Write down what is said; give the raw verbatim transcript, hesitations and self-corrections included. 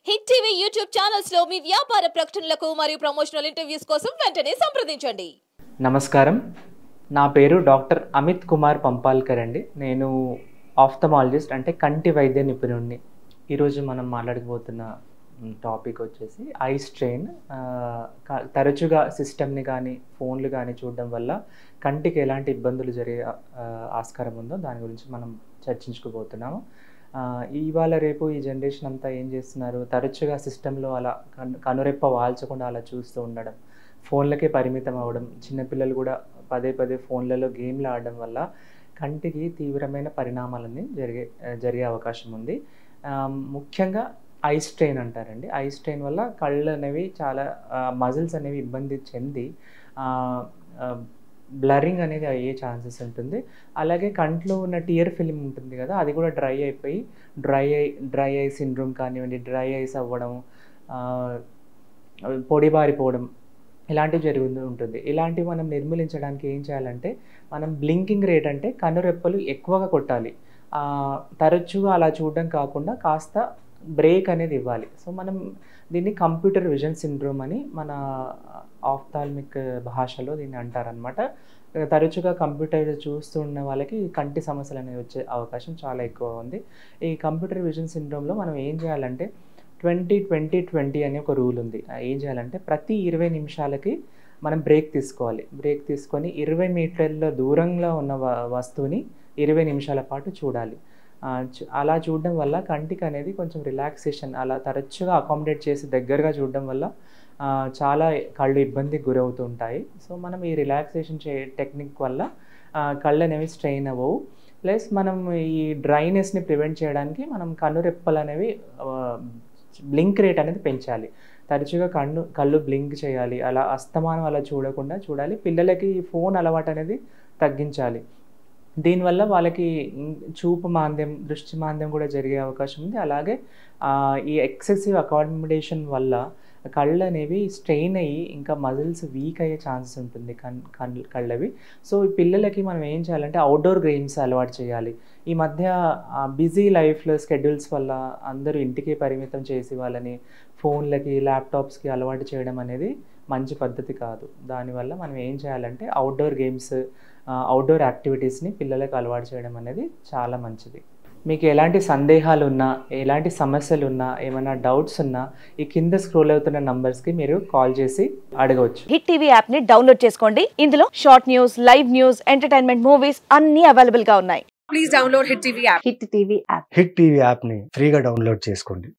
Hit TV YouTube channels లో మీ వ్యాపార ప్రకటనలకు మరియు ప్రమోషనల్ ఇంటర్వ్యూస్ కోసం వెంటనే సంప్రదించండి. నమస్కారం, నా పేరు డాక్టర్ అమిత్ కుమార్ పంపాల్కర్ అండి. నేను ఆఫ్థమాలజిస్ట్ అంటే కంటి వైద్య నిపుణుడిని. ఈరోజు మనం మాట్లాడకపోతున్న టాపిక్ వచ్చేసి ఐ స్ట్రెయిన్. తరచుగా సిస్టమ్ని కానీ ఫోన్లు కానీ చూడడం వల్ల కంటికి ఎలాంటి ఇబ్బందులు జరిగే ఆస్కారం ఉందో దాని గురించి మనం చర్చించుకోబోతున్నాము. ఇవాళ రేపు ఈ జనరేషన్ అంతా ఏం చేస్తున్నారు, తరచుగా సిస్టంలో అలా కను కనురెప్ప వాల్చకుండా అలా చూస్తూ ఉండడం, ఫోన్లకే పరిమితం అవ్వడం, చిన్నపిల్లలు కూడా పదే పదే ఫోన్లలో గేమ్లు ఆడడం వల్ల కంటికి తీవ్రమైన పరిణామాలన్నీ జరిగే జరిగే అవకాశం ఉంది. ముఖ్యంగా ఐ స్ట్రెయిన్ అంటారండి. ఐ స్ట్రెయిన్ వల్ల కళ్ళు అనేవి చాలా మజిల్స్ అనేవి ఇబ్బంది చెంది బ్లరింగ్ అనేది అయ్యే ఛాన్సెస్ ఉంటుంది. అలాగే కంట్లో ఉన్న టియర్ ఫిలిం ఉంటుంది కదా, అది కూడా డ్రై అయిపోయి dry eye dry eye syndrome కానివ్వండి, డ్రై ఐస్ అవ్వడం, పొడిబారిపోవడం ఇలాంటివి జరుగుతూ ఉంటుంది. ఇలాంటివి మనం నిర్మూలించడానికి ఏం చేయాలంటే, మనం బ్లింకింగ్ రేట్ అంటే కనురెప్పలు ఎక్కువగా కొట్టాలి. తరచుగా అలా చూడడం కాకుండా కాస్త బ్రేక్ అనేది ఇవ్వాలి. సో మనం దీన్ని కంప్యూటర్ విజన్ సిండ్రోమ్ అని మన ఆఫ్థాల్మిక్ భాషలో దీన్ని అంటారనమాట. తరచుగా కంప్యూటర్ చూస్తున్న వాళ్ళకి కంటి సమస్యలు అనేవి వచ్చే అవకాశం చాలా ఎక్కువ ఉంది. ఈ కంప్యూటర్ విజన్ సిండ్రోమ్లో మనం ఏం చేయాలంటే ట్వంటీ ట్వంటీ ట్వంటీ అనే ఒక రూల్ ఉంది. ఏం చేయాలంటే ప్రతి ఇరవై నిమిషాలకి మనం బ్రేక్ తీసుకోవాలి. బ్రేక్ తీసుకొని ఇరవై మీటర్ల దూరంలో ఉన్న వస్తువుని ఇరవై నిమిషాల పాటు చూడాలి. అలా చూడడం వల్ల కంటికి అనేది కొంచెం రిలాక్సేషన్, అలా తరచుగా అకామిడేట్ చేసి దగ్గరగా చూడడం వల్ల చాలా కళ్ళు ఇబ్బందికి గురవుతూ ఉంటాయి. సో మనం ఈ రిలాక్సేషన్ చే టెక్నిక్ వల్ల కళ్ళు అనేవి స్ట్రెయిన్ అవ్వవు. ప్లస్ మనం ఈ డ్రైనెస్ని ప్రివెంట్ చేయడానికి మనం కనురెప్పలు అనేవి బ్లింక్ రేట్ అనేది పెంచాలి. తరచుగా కన్ను కళ్ళు బ్లింక్ చేయాలి. అలా అస్తమానం అలా చూడకుండా చూడాలి. పిల్లలకి ఫోన్ అలవాటు అనేది తగ్గించాలి. దీనివల్ల వాళ్ళకి చూపు మాంద్యం, దృష్టి మాంద్యం కూడా జరిగే అవకాశం ఉంది. అలాగే ఈ ఎక్సెసివ్ అకామిడేషన్ వల్ల కళ్ళు అనేవి స్ట్రెయిన్ అయ్యి ఇంకా మజిల్స్ వీక్ అయ్యే ఛాన్సెస్ ఉంటుంది కన్ కళ్ళు కళ్ళవి. సో ఈ పిల్లలకి మనం ఏం చేయాలంటే అవుట్డోర్ గేమ్స్ అలవాటు చేయాలి. ఈ మధ్య బిజీ లైఫ్లో స్కెడ్యూల్స్ వల్ల అందరూ ఇంటికి పరిమితం చేసి వాళ్ళని ఫోన్లకి, ల్యాప్టాప్స్కి అలవాటు చేయడం అనేది మంచి పద్ధతి కాదు. దానివల్ల మనం ఏం చేయాలంటే అవుట్డోర్ గేమ్స్, అవుట్డోర్ యాక్టివిటీస్ని పిల్లలకు అలవాటు చేయడం అనేది చాలా మంచిది. మీకు ఎలాంటి సందేహాలు ఉన్నా, ఎలాంటి సమస్యలు ఉన్నా, ఏమైనా డౌట్స్ ఉన్నా ఈ కింద స్క్రోల్ అవుతున్న నంబర్స్కి మీరు కాల్ చేసి అడగవచ్చు. హిట్ టీవీ యాప్ ని డౌన్లోడ్ చేసుకోండి. ఇందులో short news, live news, entertainment movies అన్ని అవైలబుల్ గా ఉన్నాయి. Please download Hit TV app. Hit TV app Hit TV app ని ఫ్రీగా డౌన్లోడ్ చేసుకోండి.